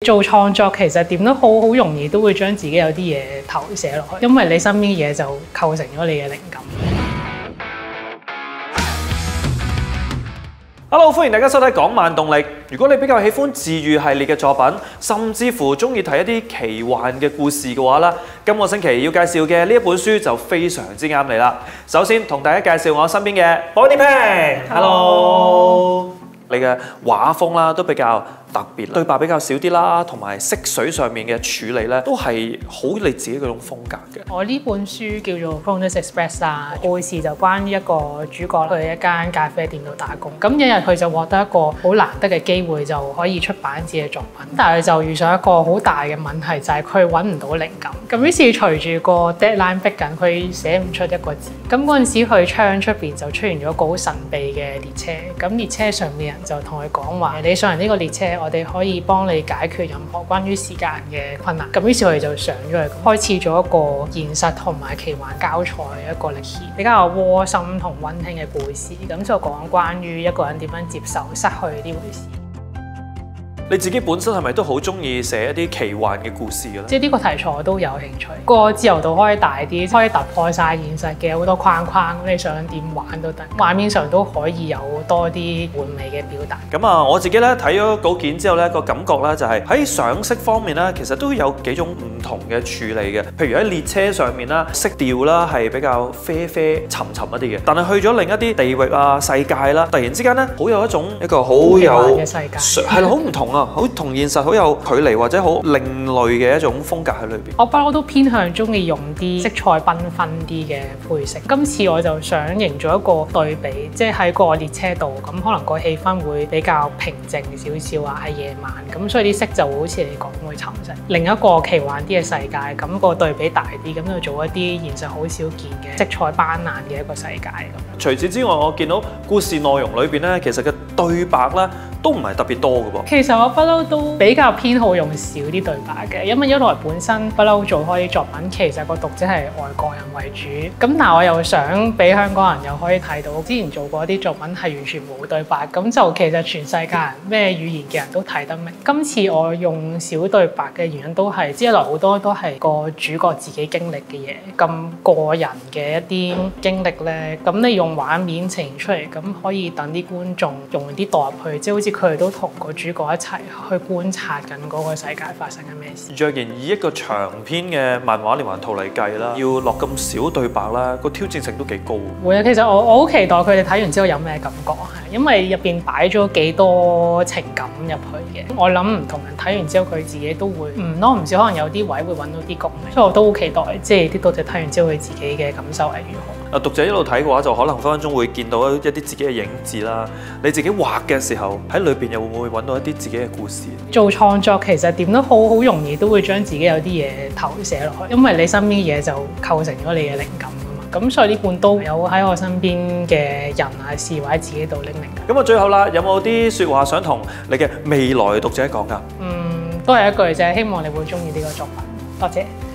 做創作其實點都好容易都會將自己有啲嘢投射落去，因為你身邊嘅嘢就構成咗你嘅靈感。 Hello， 歡迎大家收睇《港漫動力》。如果你比較喜歡治癒系列嘅作品，甚至乎中意睇一啲奇幻嘅故事嘅話啦，今個星期要介紹嘅呢一本書就非常之啱你啦。首先同大家介紹我身邊嘅 Bonnie Pang。Hello。你嘅畫風啦都比較特別，對白比較少啲啦，同埋色水上面嘅處理咧都係好你自己嗰種風格嘅。 我呢本書叫做《Cronus Express》啦，故事就關於一個主角去一間咖啡店度打工，咁一日佢就獲得一個好難得嘅機會，就可以出版自己嘅作品，但係就遇上一個好大嘅問題，就係佢揾唔到靈感。咁於是隨住個 deadline 逼緊，佢寫唔出一個字。咁嗰陣時，佢窗出邊就出現咗一個好神秘嘅列車，咁列車上面人就同佢講話：你上嚟呢個列車，我哋可以幫你解決任何關於時間嘅困難。咁於是佢哋就上咗去，開始咗一個現實同埋奇幻交錯嘅一個歷險，比較窩心同溫馨嘅故事。咁就講關於一個人點樣接受失去呢回事。 你自己本身係咪都好中意寫一啲奇幻嘅故事嘅咧？ 即係呢個題材我都有興趣，個自由度可以大啲，可以突破晒現實嘅好多框框，你想點玩都得，畫面上都可以有多啲玩味嘅表達。 咁啊，我自己咧睇咗稿件之後咧，個感覺咧就係喺上色方面咧，其實都有幾種唔同嘅處理嘅。譬如喺列車上面啦，色調啦係比較啡啡沉沉一啲嘅，但係去咗另一啲地域啊、世界啦，突然之間咧好有一個好有嘅世界， 係啦，好唔同啊！好同現實好有距離或者好另類嘅一種風格喺裏邊。 我不嬲都偏向中意用啲色彩繽紛啲嘅配色。今次我就想營造一個對比，即係喺個列車度，咁可能個氣氛會比較平靜少少啊，係夜晚，咁所以啲色就會好似你講會沉實。另一個奇幻啲嘅世界，咁個對比大啲，咁就做一啲現實好少見嘅色彩斑斕嘅一個世界咁。 除此之外，我見到故事內容裏邊咧，其實嘅對白咧都唔係特別多嘅噃。 其實我不嬲都比較偏好用少啲對白嘅，因為一來本身不嬲做開啲作品，其實個讀者係外國人為主，咁但係我又想俾香港人又可以睇到，之前做過啲作品係完全冇對白，咁就其實全世界人咩語言嘅人都睇得明。今次我用少對白嘅原因都係，一來好多都係個主角自己經歷嘅嘢，咁個人嘅一啲經歷咧，咁你用畫面呈現出嚟，咁可以等啲觀眾用啲代入去，即係好似佢哋都同個主角一齊去觀察緊嗰個世界發生緊咩事。若然以一個長篇嘅漫畫連環圖嚟計啦，要落咁少對白啦，個挑戰性都幾高。 會啊，其實我好期待佢哋睇完之後有咩感覺，係因為入邊擺咗幾多情感入去嘅。我諗唔同人睇完之後，佢自己都會唔多唔少，可能有啲位會揾到啲共鳴，所以我都好期待，即係啲讀者睇完之後佢自己嘅感受係如何。 讀者一路睇嘅話，就可能分分鐘會見到一啲自己嘅影子啦。你自己畫嘅時候，喺裏邊又會唔會揾到一啲自己嘅故事？ 做創作其實點都好容易都會將自己有啲嘢投射落去，因為你身邊嘅嘢就構成咗你嘅靈感啊嘛。咁所以呢本都有喺我身邊嘅人啊事或者自己度拎靈感。 咁啊，最後啦，有冇啲説話想同你嘅未來讀者講㗎？ 都係一句啫，希望你會中意呢個作品。多謝。